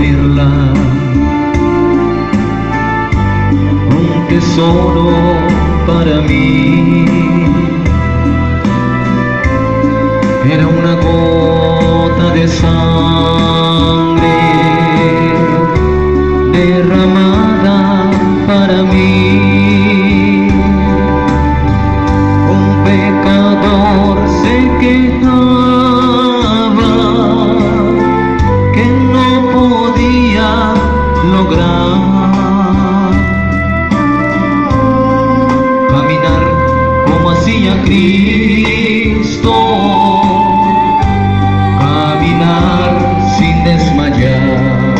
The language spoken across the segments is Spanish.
perla, un tesoro para mí. Era una gota de sangre derramada para mí. Un pecador se quejaba que no podía lograr caminar como hacía Cristo, sin desmayar.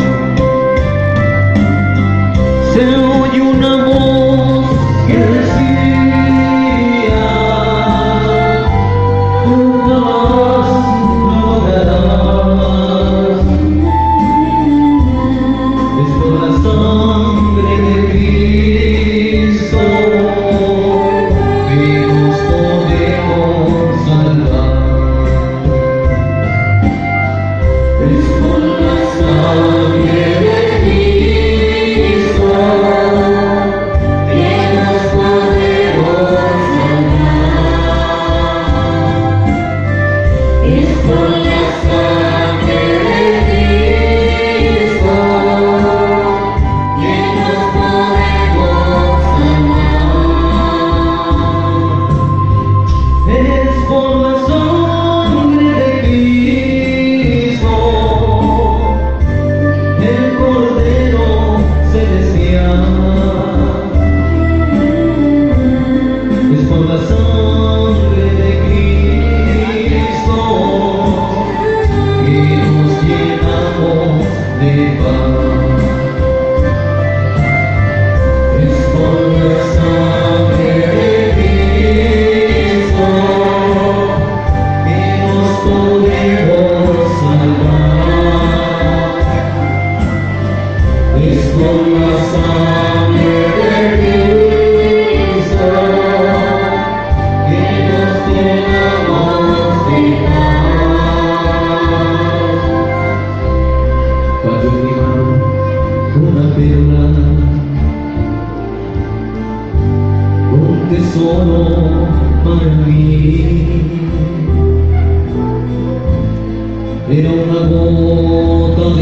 Se oye una voz que decía: tú jamás lograrás. Es por la sangre de Cristo que nos podemos salvar. Es por la sangre de Cristo que nos podemos salvar. Es por la sangre de Cristo que nos podemos salvar. Es por la sangre de Cristo una perla, un tesoro para mí. Era una gota